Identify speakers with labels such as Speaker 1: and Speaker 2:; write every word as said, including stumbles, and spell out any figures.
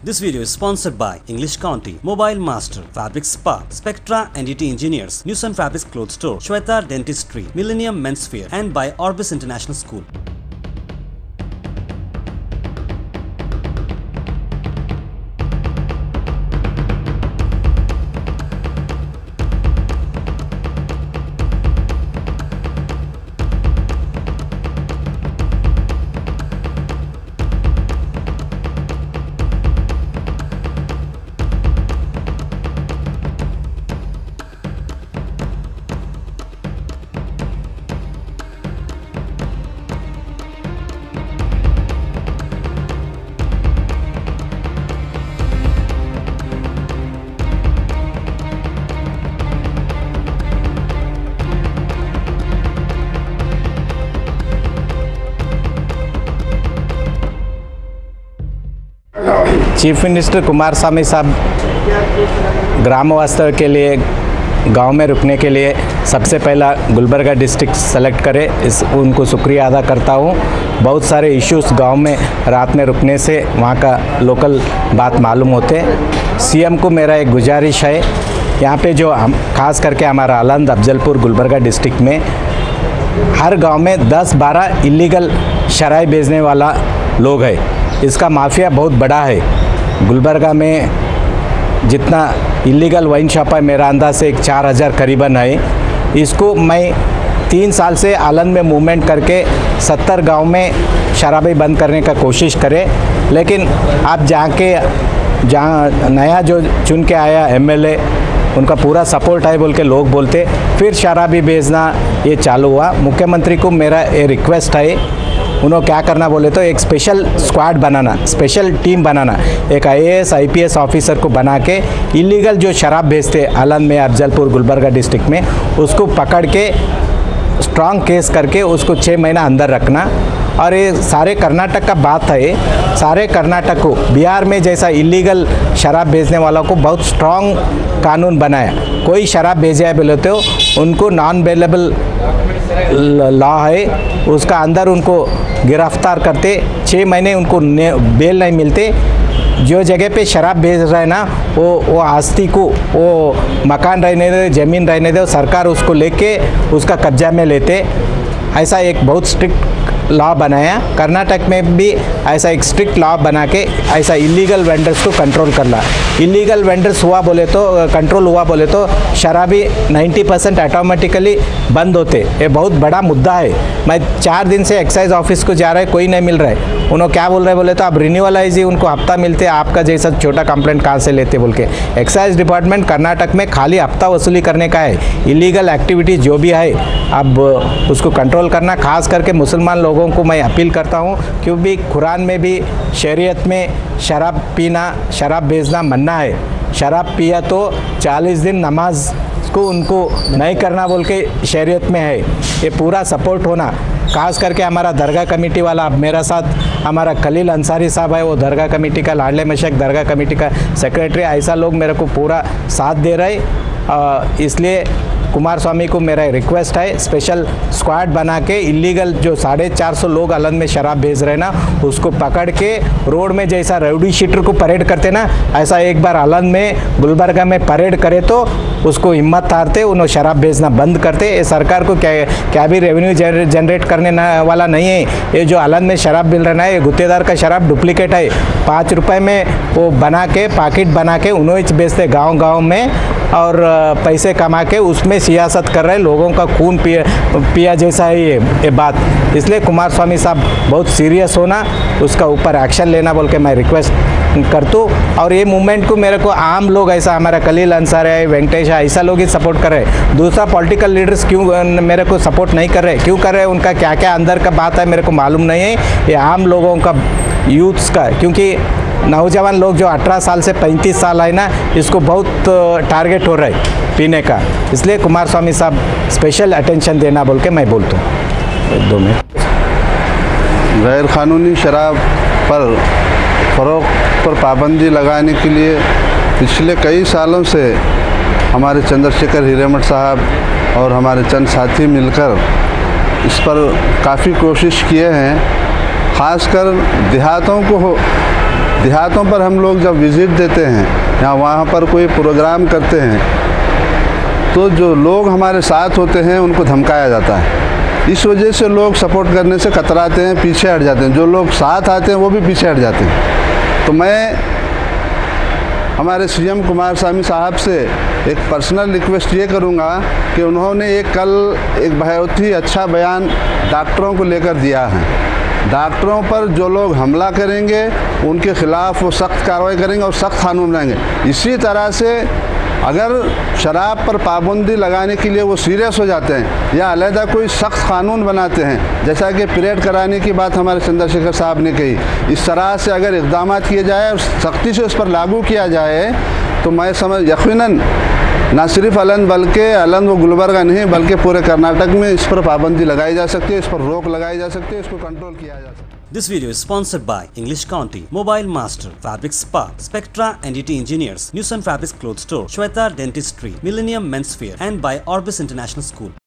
Speaker 1: This video is sponsored by English County, Mobile Master, Fabric Spa, Spectra N D T Engineers, Newson Fabrics Clothes Store, Shweta Dentistry, Millennium Men's Wear, and by Orbis International School.
Speaker 2: Chief minister Kumaraswamy साहब ग्राम वास्तव के लिए गांव में रुकने के लिए सबसे पहला गुलबर्गा डिस्ट्रिक्ट सेलेक्ट करे, इस उनको शुक्रिया अदा करता हूं। बहुत सारे इश्यूज गांव में रात में रुकने से वहां का लोकल बात मालूम होते। सीएम को मेरा एक गुजारिश है, यहां पे जो हम खास करके हमारा अलंद अफजलपुर गुलबर्गा डिस्ट्रिक्ट में हर गांव में दस बारह इलीगल शराब बेचने वाला लोग है। इसका माफिया बहुत बड़ा है। गुलबर्गा में जितना इलीगल वाइन शॉप है, मेरा अंदाज से एक चार हज़ार करीबन है। इसको मैं तीन साल से आलंद में मूवमेंट करके सत्तर गांव में शराबी बंद करने का कोशिश करे, लेकिन आप जहाँ के जहाँ नया जो चुन के आया एमएलए उनका पूरा सपोर्ट है बोल के लोग बोलते, फिर शराबी बेचना ये चालू हुआ। मुख्यमंत्री को मेरा ये रिक्वेस्ट है, उन्होंने क्या करना बोले तो एक स्पेशल स्क्वाड बनाना, स्पेशल टीम बनाना, एक आईएएस आईपीएस ऑफिसर को बना के इलीगल जो शराब बेचते आलंद में, अफजलपुर, गुलबर्गा डिस्ट्रिक्ट में, उसको पकड़ के स्ट्रांग केस करके उसको छः महीना अंदर रखना। और ये सारे कर्नाटक का बात है, सारे कर्नाटक को बिहार में जैसा इलीगल शराब बेचने वालों को बहुत स्ट्रांग कानून बनाया। कोई शराब बेच जाए बोले तो उनको नॉन बेलेबल लॉ है, उसका अंदर उनको गिरफ्तार करते, छः महीने उनको बेल नहीं मिलते। जो जगह पे शराब बेच रहा है ना, वो वो आस्ती को, वो मकान रहने दे, ज़मीन रहने दे, सरकार उसको लेके उसका कब्जा में लेते। ऐसा एक बहुत स्ट्रिक्ट लॉ बनाया। कर्नाटक में भी ऐसा एक स्ट्रिक्ट लॉ बना के ऐसा इलीगल वेंडर्स को कंट्रोल करना। इलीगल वेंडर्स हुआ बोले तो कंट्रोल हुआ बोले तो शराबी नब्बे परसेंट ऑटोमेटिकली बंद होते। ये बहुत बड़ा मुद्दा है। मैं चार दिन से एक्साइज ऑफिस को जा रहा है, कोई नहीं मिल रहा है। उन्होंने क्या बोल रहे बोले तो आप रिन्यूअलाइज ही उनको हफ्ता मिलते, आपका जैसा छोटा कंप्लेंट कहाँ से लेते बोल के। एक्साइज डिपार्टमेंट कर्नाटक में खाली हफ्ता वसूली करने का है। इलीगल एक्टिविटी जो भी है अब उसको कंट्रोल करना। खास करके मुसलमान लोगों को मैं अपील करता हूँ, क्योंकि कुरान में भी शरीयत में शराब पीना, शराब बेचना मन्ना है। शराब पिया तो चालीस दिन नमाज को उनको नहीं करना बोल के शरीयत में है। ये पूरा सपोर्ट होना। खास करके हमारा दरगाह कमेटी वाला, अब मेरा साथ हमारा खलील अंसारी साहब है, वो दरगाह कमेटी का, लाडले मशक दरगाह कमेटी का सेक्रेटरी, ऐसा लोग मेरे को पूरा साथ दे रहे। इसलिए कुमार स्वामी को मेरा रिक्वेस्ट है, स्पेशल स्क्वाड बना के इलीगल जो साढ़े चार सौ लोग अलंद में शराब बेच रहे ना, उसको पकड़ के रोड में जैसा राउडी शीटर को परेड करते ना, ऐसा एक बार अलंद में गुलबर्गा में परेड करे तो उसको हिम्मत हारते, उन्होंने शराब बेचना बंद करते। ये सरकार को क्या क्या भी रेवेन्यू जनरेट करने ना, वाला नहीं है। ये जो अलंद में शराब मिल रहा है, ये गुत्तेदार का शराब डुप्लीकेट है। पाँच रुपये में वो बना के पैकेट बना के उन्होंने बेचते गाँव गाँव में, और पैसे कमा के उसमें सियासत कर रहे, लोगों का खून पिया पिया जैसा है ये ये बात। इसलिए कुमार स्वामी साहब बहुत सीरियस होना, उसका ऊपर एक्शन लेना बोल के मैं रिक्वेस्ट करता हूँ। और ये मूवमेंट को मेरे को आम लोग, ऐसा हमारा खलील अंसारी है, वेंकटेश है, ऐसा लोग ही सपोर्ट कर रहे हैं। दूसरा पॉलिटिकल लीडर्स क्यों मेरे को सपोर्ट नहीं कर रहे, क्यों कर रहे हैं? उनका क्या क्या अंदर का बात है मेरे को मालूम नहीं है। ये आम लोगों का, यूथ्स का, क्योंकि नौजवान लोग जो अठारह साल से पैंतीस साल है ना, इसको बहुत टारगेट हो रहा है पीने का। इसलिए कुमार स्वामी साहब स्पेशल अटेंशन देना बोल के मैं बोलता हूँ। दो मिनट।
Speaker 3: गैर कानूनी शराब पर फ़रोख्त पर पाबंदी लगाने के लिए पिछले कई सालों से हमारे चंद्रशेखर हिरेमठ साहब और हमारे चंद साथी मिलकर इस पर काफ़ी कोशिश किए हैं। ख़ासकर देहातों को देहातों पर हम लोग जब विज़िट देते हैं या वहाँ पर कोई प्रोग्राम करते हैं तो जो लोग हमारे साथ होते हैं उनको धमकाया जाता है। इस वजह से लोग सपोर्ट करने से कतराते हैं, पीछे हट जाते हैं। जो लोग साथ आते हैं वो भी पीछे हट जाते हैं। तो मैं हमारे सीएम कुमारस्वामी साहब से एक पर्सनल रिक्वेस्ट ये करूँगा कि उन्होंने एक कल एक बहुत ही अच्छा बयान डॉक्टरों को लेकर दिया है। डॉक्टरों पर जो लोग हमला करेंगे उनके खिलाफ़ वो सख्त कार्रवाई करेंगे और सख्त कानून बनाएंगे। इसी तरह से अगर शराब पर पाबंदी लगाने के लिए वो सीरियस हो जाते हैं या अलहदा कोई सख्त कानून बनाते हैं, जैसा कि परेड कराने की बात हमारे चंद्रशेखर साहब ने कही, इस तरह से अगर इक़दाम किए जाए और सख्ती से उस पर लागू किया जाए तो मैं समझ यकीनन न सिर्फ अलंद बल्कि अलंद व गुलबर्गा नहीं बल्कि पूरे कर्नाटक में इस पर पाबंदी लगाई जा सकती है, इस पर रोक लगाई जा सकती है, इसको कंट्रोल किया जा सकता है।
Speaker 1: This video is sponsored by English County, Mobile Master, Fabric Spa, Spectra N D T Engineers, New Sun Fabrics Clothes Store, Shweta Dentistry, Millennium Men's Wear, and by Orbis International School.